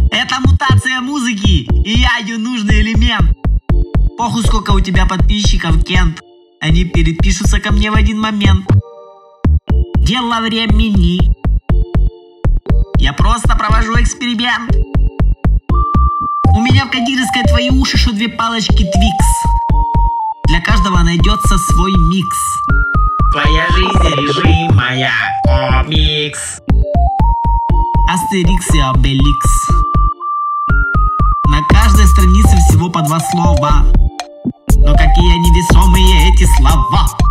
Это мутация музыки, и я ее нужный элемент. Похуй, сколько у тебя подписчиков, Кент. Они перепишутся ко мне в один момент. Дело времени. Я просто провожу эксперимент. У меня в кондитерской твои уши, что две палочки Твикс. Для каждого найдется свой микс. Твоя жизнь режим, моя комикс. Астерикс и Обеликс. На каждой странице всего по 2 слова. Но какие невесомые эти слова.